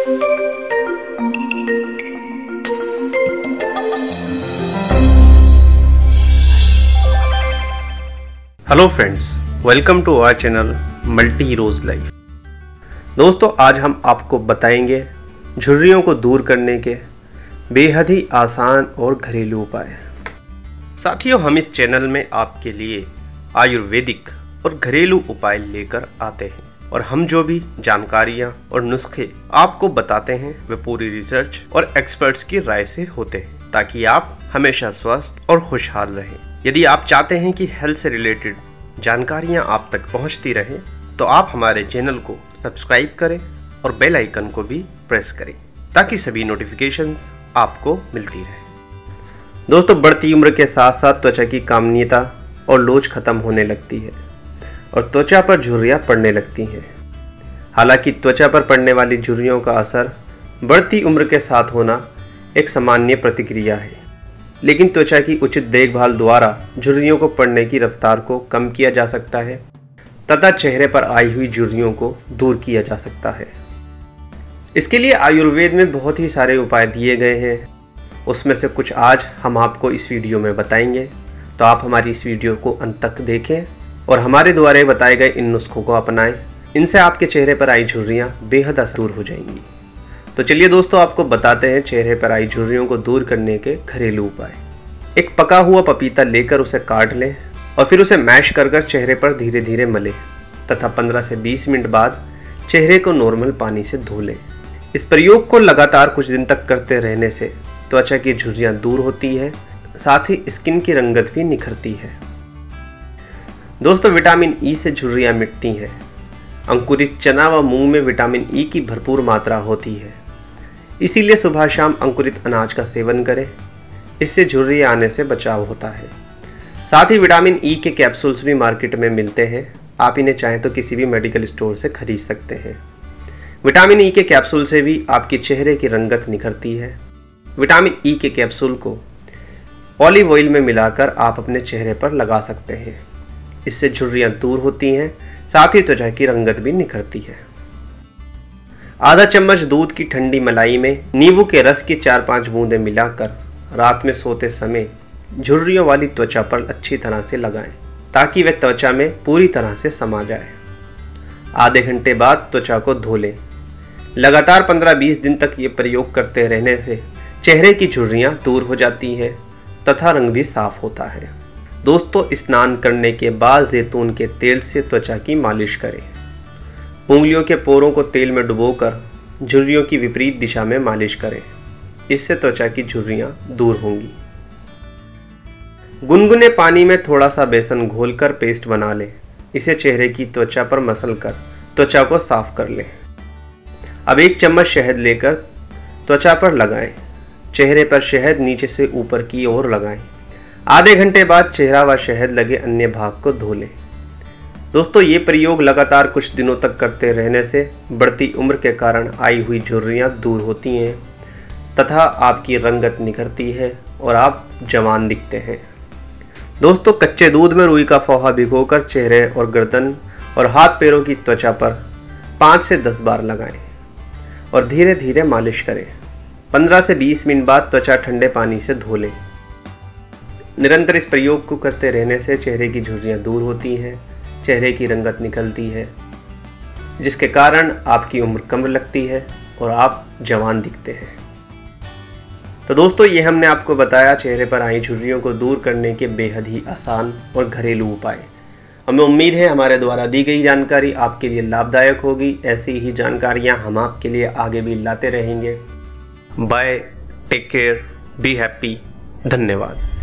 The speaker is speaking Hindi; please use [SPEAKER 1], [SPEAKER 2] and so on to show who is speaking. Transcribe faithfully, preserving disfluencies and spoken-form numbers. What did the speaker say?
[SPEAKER 1] Hello friends, welcome to our channel multi rose life. दोस्तों, आज हम आपको बताएंगे झुर्रियों को दूर करने के बेहद ही आसान और घरेलू उपाय। साथियों, हम इस चैनल में आपके लिए आयुर्वेदिक और घरेलू उपाय लेकर आते हैं और हम जो भी जानकारियां और नुस्खे आपको बताते हैं वे पूरी रिसर्च और एक्सपर्ट्स की राय से होते हैं, ताकि आप हमेशा स्वस्थ और खुशहाल रहें। यदि आप चाहते हैं कि हेल्थ से रिलेटेड जानकारियां आप तक पहुंचती रहें, तो आप हमारे चैनल को सब्सक्राइब करें और बेल आइकन को भी प्रेस करें, ताकि सभी नोटिफिकेशंस आपको मिलती रहे। दोस्तों, बढ़ती उम्र के साथ साथ त्वचा की कामनीयता और लोच खत्म होने लगती है और त्वचा पर झुर्रियाँ पड़ने लगती हैं। हालांकि त्वचा पर पड़ने वाली झुर्रियों का असर बढ़ती उम्र के साथ होना एक सामान्य प्रतिक्रिया है, लेकिन त्वचा की उचित देखभाल द्वारा झुर्रियों को पड़ने की रफ्तार को कम किया जा सकता है तथा चेहरे पर आई हुई झुर्रियों को दूर किया जा सकता है। इसके लिए आयुर्वेद में बहुत ही सारे उपाय दिए गए हैं, उसमें से कुछ आज हम आपको इस वीडियो में बताएंगे। तो आप हमारी इस वीडियो को अंत तक देखें और हमारे द्वारा बताए गए इन नुस्खों को अपनाएं। इनसे आपके चेहरे पर आई झुर्रियाँ बेहद दूर हो जाएंगी। तो चलिए दोस्तों, आपको बताते हैं चेहरे पर आई झुर्रियों को दूर करने के घरेलू उपाय। एक पका हुआ पपीता लेकर उसे काट लें और फिर उसे मैश कर कर चेहरे पर धीरे धीरे मलें तथा पंद्रह से बीस मिनट बाद चेहरे को नॉर्मल पानी से धो लें। इस प्रयोग को लगातार कुछ दिन तक करते रहने से त्वचा की झुर्रियाँ दूर होती है, साथ ही स्किन की रंगत भी निखरती है। दोस्तों, विटामिन ई से झुर्रियाँ मिटती हैं। अंकुरित चना व मूंग में विटामिन ई की भरपूर मात्रा होती है, इसीलिए सुबह शाम अंकुरित अनाज का सेवन करें। इससे झुर्रियाँ आने से बचाव होता है। साथ ही विटामिन ई के कैप्सूल्स भी मार्केट में मिलते हैं, आप इन्हें चाहें तो किसी भी मेडिकल स्टोर से खरीद सकते हैं। विटामिन ई के कैप्सूल से भी आपके चेहरे की रंगत निखरती है। विटामिन ई के कैप्सूल को ऑलिव ऑयल में मिलाकर आप अपने चेहरे पर लगा सकते हैं। इससे झुर्रियाँ दूर होती हैं, साथ ही त्वचा की रंगत भी निखरती है। आधा चम्मच दूध की ठंडी मलाई में नींबू के रस की चार पाँच बूंदें मिलाकर रात में सोते समय झुर्रियों वाली त्वचा पर अच्छी तरह से लगाएं, ताकि वह त्वचा में पूरी तरह से समा जाए। आधे घंटे बाद त्वचा को धो लें। लगातार पंद्रह बीस दिन तक ये प्रयोग करते रहने से चेहरे की झुर्रियाँ दूर हो जाती है तथा रंग भी साफ होता है। दोस्तों, स्नान करने के बाद जैतून के तेल से त्वचा की मालिश करें। उंगलियों के पोरों को तेल में डुबोकर झुर्रियों की विपरीत दिशा में मालिश करें, इससे त्वचा की झुर्रियाँ दूर होंगी। गुनगुने पानी में थोड़ा सा बेसन घोलकर पेस्ट बना लें। इसे चेहरे की त्वचा पर मसल कर त्वचा को साफ कर लें। अब एक चम्मच शहद लेकर त्वचा पर लगाएं। चेहरे पर शहद नीचे से ऊपर की ओर लगाएं। आधे घंटे बाद चेहरा व शहद लगे अन्य भाग को धो लें। दोस्तों, ये प्रयोग लगातार कुछ दिनों तक करते रहने से बढ़ती उम्र के कारण आई हुई झुर्रियाँ दूर होती हैं तथा आपकी रंगत निखरती है और आप जवान दिखते हैं। दोस्तों, कच्चे दूध में रुई का फोहा भिगोकर चेहरे और गर्दन और हाथ पैरों की त्वचा पर पाँच से दस बार लगाएं और धीरे धीरे मालिश करें। पंद्रह से बीस मिनट बाद त्वचा ठंडे पानी से धो लें। निरंतर इस प्रयोग को करते रहने से चेहरे की झुर्रियाँ दूर होती हैं, चेहरे की रंगत निकलती है, जिसके कारण आपकी उम्र कम लगती है और आप जवान दिखते हैं। तो दोस्तों, ये हमने आपको बताया चेहरे पर आई झुर्रियों को दूर करने के बेहद ही आसान और घरेलू उपाय। हमें उम्मीद है हमारे द्वारा दी गई जानकारी आपके लिए लाभदायक होगी। ऐसी ही जानकारियाँ हम आपके लिए आगे भी लाते रहेंगे। Bye, take care, be happy. धन्यवाद।